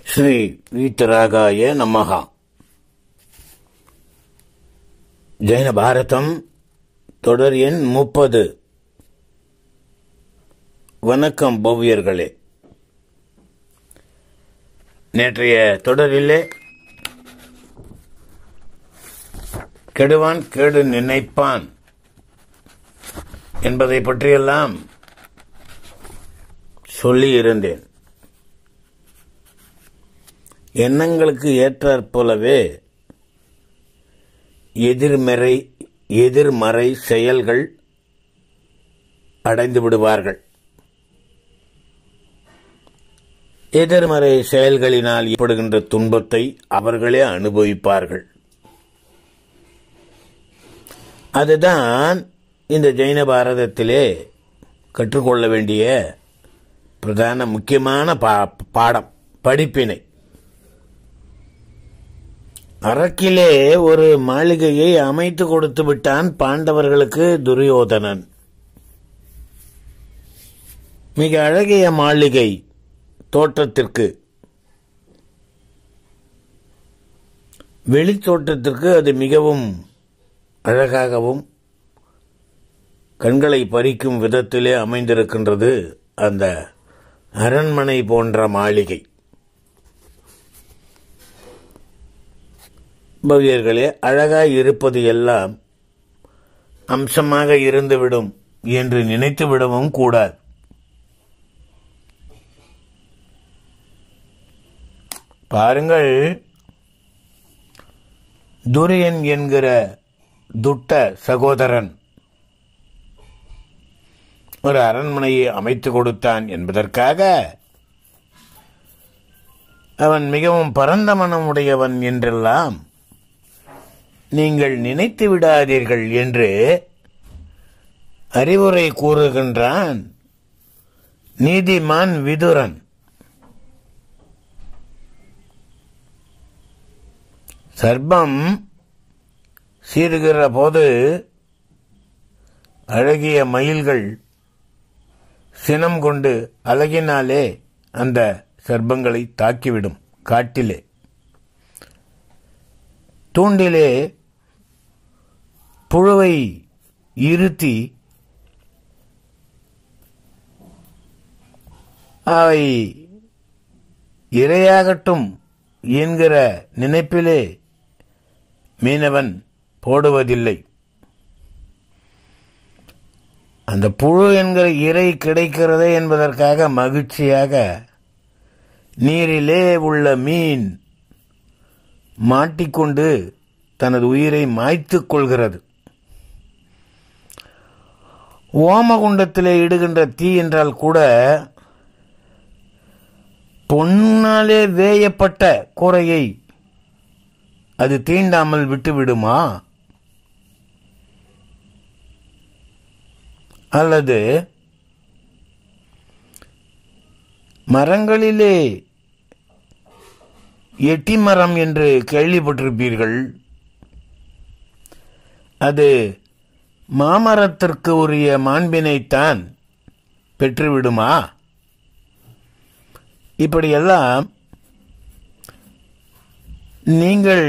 ஸ்ரீ வீத்தராகாய நமஹ. ஜெயின பாரதம் தொடர் எண் 30. வணக்கம் பவ்யர்களே. நேற்றைய தொடரிலே கெடுவான் கேடு நினைப்பான் என்பதை பற்றியெல்லாம் சொல்லியிருந்தேன். எண்ணங்களுக்கு ஏற்றாற்போலவே எதிர்மறை செயல்கள் அடைந்து விடுவார்கள். எதிர்மறை செயல்களினால் ஏற்படுகின்ற துன்பத்தை அவர்களே அனுபவிப்பார்கள். அதுதான் இந்த ஜெயின பாரதத்திலே கற்றுக்கொள்ள வேண்டிய பிரதான முக்கியமான பாடம், படிப்பினை. அரக்கிலே ஒரு மாளிகையை அமைத்து கொடுத்து விட்டான் பாண்டவர்களுக்கு துரியோதனன். மிக அழகிய மாளிகை தோற்றத்திற்கு, வெளித்தோட்டத்திற்கு அது மிகவும் அழகாகவும் கண்களை பறிக்கும் விதத்திலே அமைந்திருக்கின்றது அந்த அரண்மனை போன்ற மாளிகை. பவ்யர்களே, அழகாய் இருப்பது எல்லாம் அம்சமாக இருந்துவிடும் என்று நினைத்து விடவும் கூடாது. பாருங்கள், துரியன் என்கிற துட்ட சகோதரன் ஒரு அரண்மனையை அமைத்து கொடுத்தான் என்பதற்காக அவன் மிகவும் பரந்த மனமுடையவன் என்றெல்லாம் நீங்கள் நினைத்து விடாதீர்கள் என்று அறிவுரை கூறுகின்றான் நீதிமான் விதுரன். சர்ப்பம் சீறுகிற போது அழகிய மயில்கள் சினம் கொண்டு அழகினாலே அந்த சர்ப்பங்களை தாக்கிவிடும். காட்டிலே தூண்டிலே புழுவை இருத்தி அவை இரையாகட்டும் என்கிற நினைப்பிலே மீனவன் போடுவதில்லை. அந்த புழு என்கிற இரை கிடைக்கிறதே என்பதற்காக மகிழ்ச்சியாக நீரிலே உள்ள மீன் மாட்டிக்கொண்டு தனது உயிரை மாய்த்துக் கொள்கிறது. ஓமகுண்டத்திலே இடுகின்ற தீ என்றால் கூட பொன்னாலே வேயப்பட்ட கூரையை அது தீண்டாமல் விட்டுவிடுமா? அல்லது மரங்களிலே எட்டி மரம் என்று கேள்விப்பட்டிருப்பீர்கள். அது மாமரத்திற்கு உரிய மாண்பினைத்தான் பெற்றுவிடுமா? இப்படியெல்லாம் நீங்கள்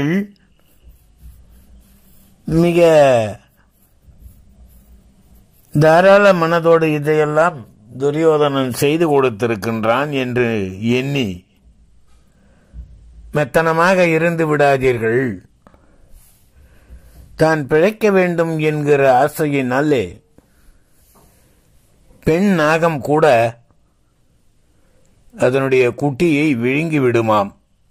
மிக தாராள மனதோடு இதையெல்லாம் துரியோதனன் செய்து கொடுத்திருக்கின்றான் என்று எண்ணி மெத்தனமாக இருந்து விடாதீர்கள். தான் பிழைக்க வேண்டும் என்கிற ஆசையினாலே பெண் நாகம் கூட அதனுடைய குட்டியை விழுங்கி விடுமாம்.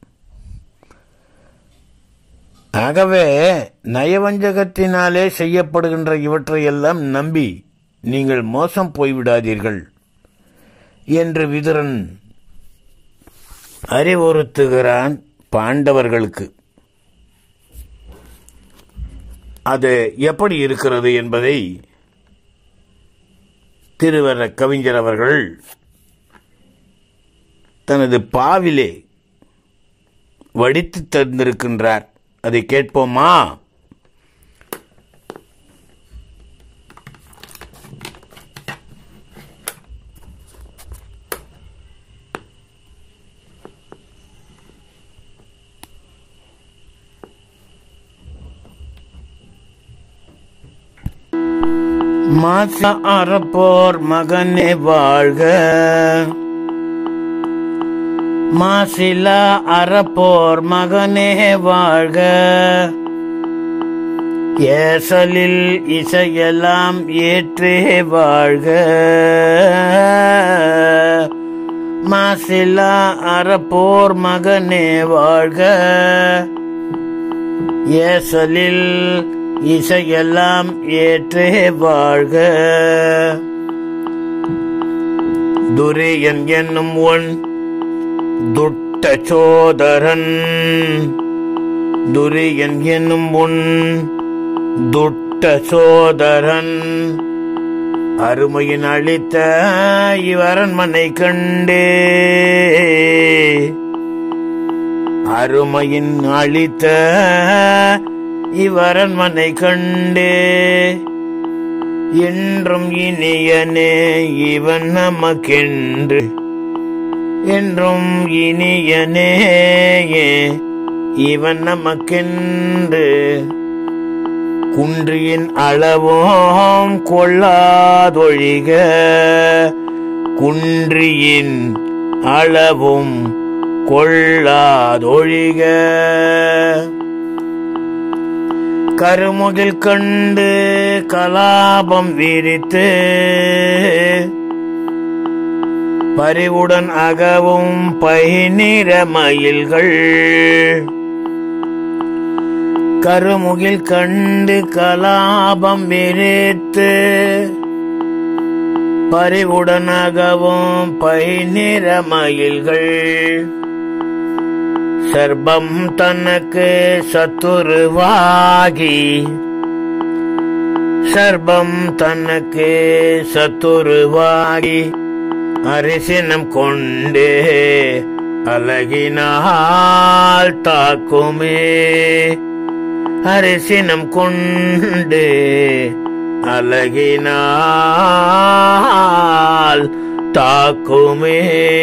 ஆகவே நயவஞ்சகத்தினாலே செய்யப்படுகின்ற இவற்றையெல்லாம் நம்பி நீங்கள் மோசம் போய்விடாதீர்கள் என்று விதுரன் அறிவுறுத்துகிறான் பாண்டவர்களுக்கு. அது எப்படி இருக்கிறது என்பதை திருவர கவிஞர் அவர்கள் தனது பாவிலே வடித்து தந்திருக்கின்றார். அதை கேட்போமா? மாச அறப்போர் மகனே வாழ்க, மாசிலா அறப்போர் மகனே வாழ்க, ஏசலில் இசையெல்லாம் ஏற்றே வாழ்க, மாசிலா அறப்போர் மகனே வாழ்க, ஏசலில் இசையெல்லாம் ஏற்றே வாழ்க. துரியன் என்னும் ஒன் துட்ட சோதரன், துரியன் என்னும் ஒன் துட்ட சோதரன், அருமையின் அளித்த இவரண்மனை கண்டே, அருமையின் அளித்த இவரண்மனை கண்டே, என்றும் இனியனே இவன் நமக்கென்று, என்றும் இனியனே இவன் நமக்கென்று, குன்றியின் அளவும் கொள்ளாதொழிக, குன்றியின் அளவும் கொள்ளாதொழிக. கருமுகில் கண்டு கலாபம் விரித்து, பரிவுடன் அகவும் பைநிற மயில்கள், கருமுகில் கண்டு கலாபம் விரித்து, பரிவுடன் அகவும் பைநிற மயில்கள், சர்பம் தனக்கு சத்துருவாகி, சர்பம் தனக்கு சத்துருவாகி, அரிசினம் கொண்டே அழகினால் தாக்குமே, அரிசினம் கொண்டு அழகினால் தாக்குமே.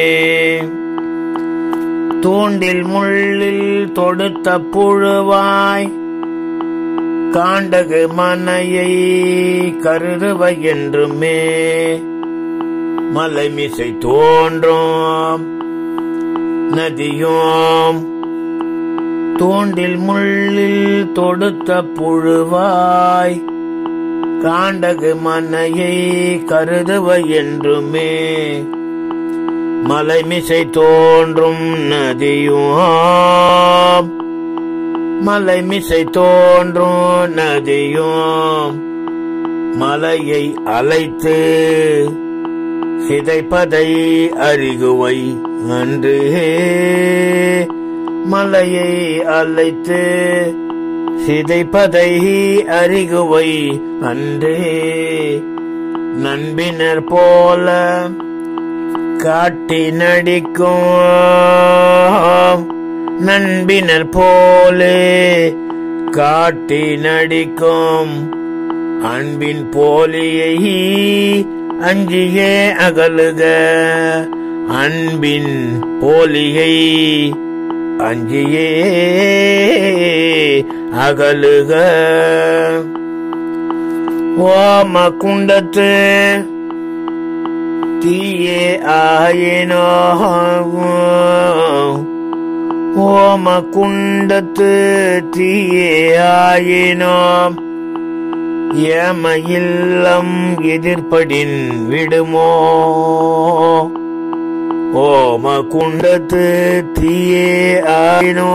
தூண்டில் முள்ளில் தொடுத்த புழுவாய், காண்டகு மனையை கருதுவை என்றுமே, மலைமிசை தோன்றும் நதியோம், தூண்டில் முள்ளில் தொடுத்த புழுவாய், காண்டகு மனையை கருதுவை என்றுமே, மலைமிசை தோன்றும் நதியும், மலைமிசை தோன்றும் நதியும், மலையை அலைத்து சிதைப்பதை அறிகுவை அன்று, மலையை அலைத்து சிதைப்பதை அறிகுவை அன்று, நண்பினர் போல காட்டி நடிக்கும், நண்பினர் போலே காட்டி நடிக்கும், அன்பின் போலியை அஞ்சியே அகலுக, அன்பின் போலியை அஞ்சியே அகலுக. ஓம குண்டத்து தீயே ஆயினோ, ஓம குண்டத்து தீயே ஆயினோ, ஏம இல்லம் எதிர்ப்படின் விடுமோ, ஓம குண்டத்து தீயே ஆயினோ,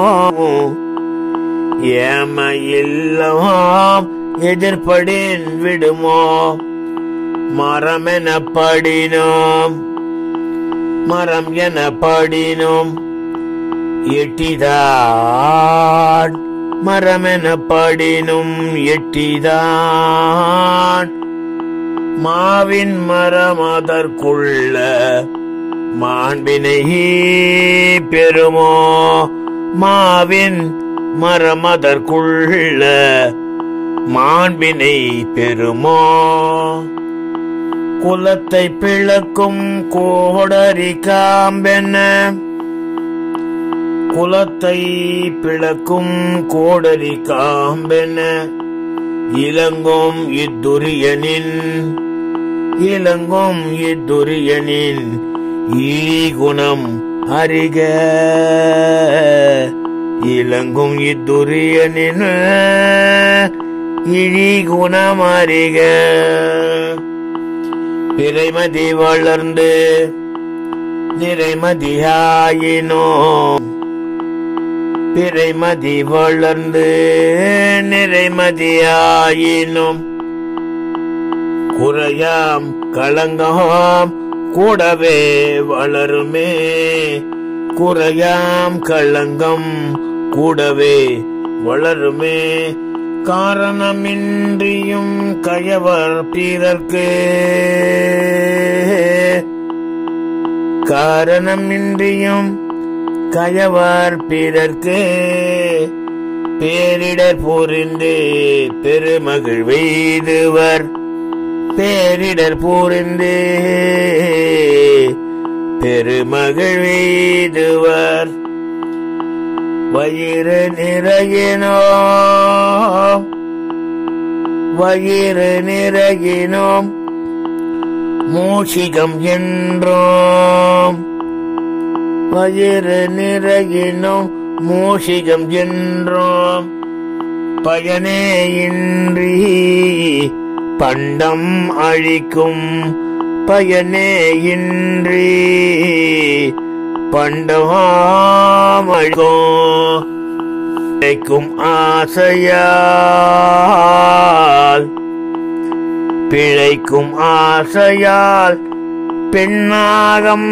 ஏம இல்லம் எதிர்ப்படின் விடுமோ, மரம் எனப்படினோம், மரம் எனப்படினோம் எட்டிதான், மரம் எனப்படினும் எட்டிதான், மாவின் மரம் அதற்குள்ள மாண்பினை பெறுமோ, மாவின் மரம் அதற்குள்ள மாண்பினை பெறுமோ, குலத்தை பிளக்கும் கோடரி காம்பென, குலத்தை பிளக்கும் கோடரி காம்பென, இலங்கும் இத்துரியனின் ஈகுணம் அறிக. இலங்கும் இத்துரியனின் இழிகுணம் அறிக. பிறைமதி வளர்ந்து நிறைமதியாயினோம். பிறைமதி வளர்ந்து நிறைமதியாயினும் குறையாம் களங்கம் கூடவே வளருமே. குறையாம் களங்கம் கூடவே வளருமே. காரணமின்றியும் கயவர் பிறர்க்கு. காரணமின்றியும் கயவர் பிறர்க்கு பேரிடர் புரிந்து பெருமகிழ்வெய்துவர். பேரிடர் புரிந்து பெருமகிழ்வெய்துவர். வயிறு நிறையினோம் மூஷிகம் என்றோம். வயிறு நிறையினோம் மூஷிகம் என்றோம். பயனே இன்றி பண்டம் அழிக்கும். பயனே இன்றி பண்டம் அழிக்கும். பிழைக்கும் ஆசையால் பிழைக்கும் ஆசையால் பெண்ணாகம்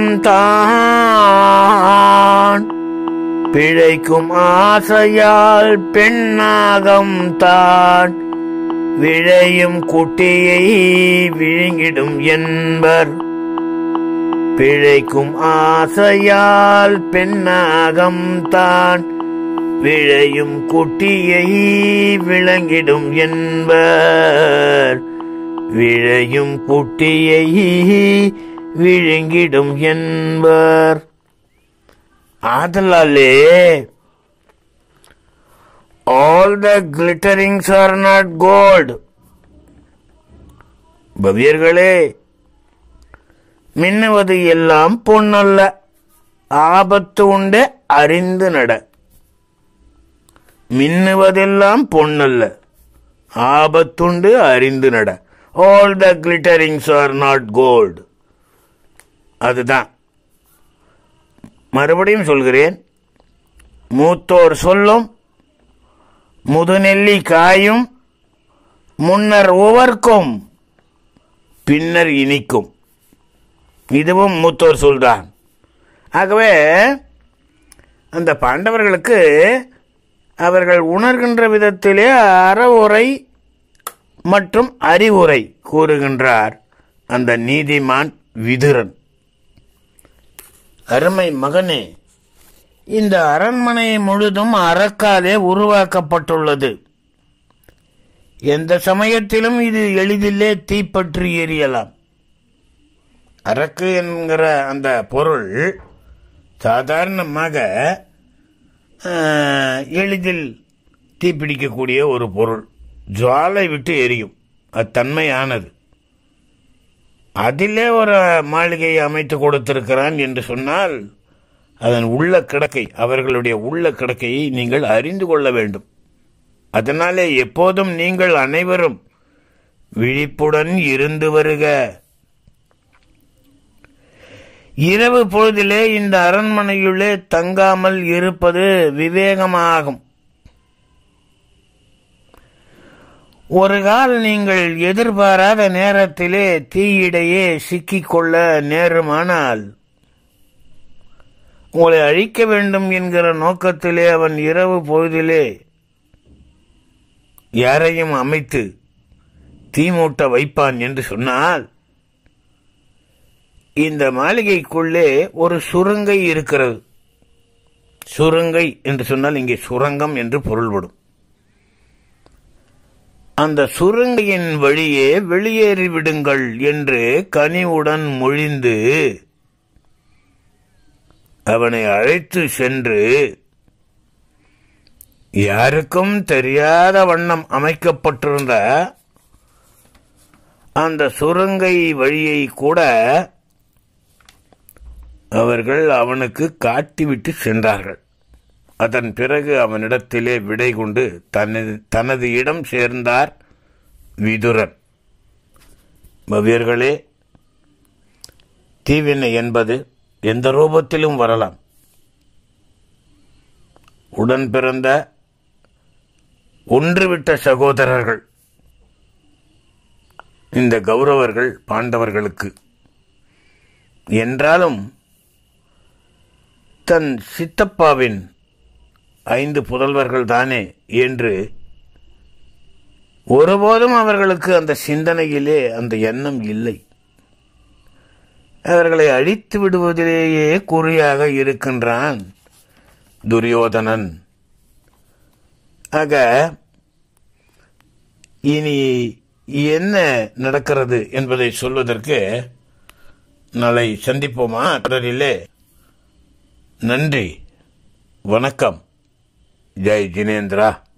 தான். பிழைக்கும் ஆசையால் பெண்ணாகம் தான். விழையும் குட்டியை விழுங்கிடும் என்பர். பிழைக்கும் ஆசையால் பெண்ணாகம் தான். விழையும் குட்டியை விளங்கிடும் என்பர். விழையும் குட்டியை விழுங்கிடும் என்பர். ஆதலாலே all the glitterings are not gold. பவியர்களே, மின்னுவது எல்லாம் பொன்னல்ல. ஆபத்து உண்டு அறிந்து நட. மின்னுவதெல்லாம் பொன்னல்ல, ஆபத்துண்டு அறிந்து நட. all the glitterings are not gold. அதுதான். மறுபடியும் சொல்கிறேன், மூத்தோர் சொல்லும் முதுநெல்லி காயும் முன்னர் உவர்க்கும் பின்னர் இனிக்கும். இதுவும் மூத்தோர் சொல்தான். ஆகவே அந்த பாண்டவர்களுக்கு அவர்கள் உணர்கின்ற விதத்திலே அறவுரை மற்றும் அறிவுரை கூறுகின்றார் அந்த நீதிமான் விதுரன். அருமை மகனே, இந்த அரண்மனை முழுதும் அறக்காலே உருவாக்கப்பட்டுள்ளது. எந்த சமயத்திலும் இது எளிதிலே தீப்பற்றி எரியலாம். அரக்கு என்கிற அந்த பொருள் சாதாரணமாக எளிதில் தீப்பிடிக்கக்கூடிய ஒரு பொருள். ஜுவாலை விட்டு எரியும், அத்தன்மையானது. அதிலே ஒரு மாளிகையை அமைத்து கொடுத்திருக்கிறான் என்று சொன்னால் அதன் உள்ள கிடக்கை, அவர்களுடைய உள்ள கிடக்கையை நீங்கள் அறிந்து கொள்ள வேண்டும். அதனாலே எப்போதும் நீங்கள் அனைவரும் விழிப்புடன் இருந்து வருக. இரவு பொழுதிலே இந்த அரண்மனையுள்ளே தங்காமல் இருப்பது விவேகமாகும். ஒரு கால் நீங்கள் எதிர்பாராத நேரத்திலே தீயிடையே சிக்கிக்கொள்ள நேருமானால் உங்களை அழிக்க வேண்டும் என்கிற நோக்கத்திலே அவன் இரவு பொழுதிலே யாரையும் அமைத்து தீமூட்ட வைப்பான் என்று சொன்னால், இந்த மாளிகைக்குள்ளே ஒரு சுரங்கை இருக்கிறது. சுரங்கை என்று சொன்னால் இங்கே சுரங்கம் என்று பொருள்படும். அந்த சுரங்கையின் வழியே வெளியேறிவிடுங்கள் என்று கனிவுடன் மொழிந்து அவனை அழைத்து சென்று யாருக்கும் தெரியாத வண்ணம் அமைக்கப்பட்டிருந்த அந்த சுரங்கை வழியை கூட அவர்கள் அவனுக்கு காட்டிவிட்டு சென்றார்கள். அதன் பிறகு அவனிடத்திலே விடை கொண்டு தனது இடம் சேர்ந்தார் விதுரன். பவ்யர்களே, தீவினை என்பது எந்த ரூபத்திலும் வரலாம். உடன் பிறந்த ஒன்றுவிட்ட சகோதரர்கள் இந்த கௌரவர்கள் பாண்டவர்களுக்கு. என்றாலும் தன் சித்தப்பாவின் 5 புதல்வர்கள் தானே என்று ஒருபோதும் அவர்களுக்கு அந்த சிந்தனையிலே அந்த எண்ணம் இல்லை. அவர்களை அழித்து விடுவதிலேயே குறியாக இருக்கின்றான் துரியோதனன். ஆக இனி என்ன நடக்கிறது என்பதை சொல்வதற்கு நாளை சந்திப்போமா தொடரிலே? நன்றி, வணக்கம். ஜெய் ஜினேந்திரா.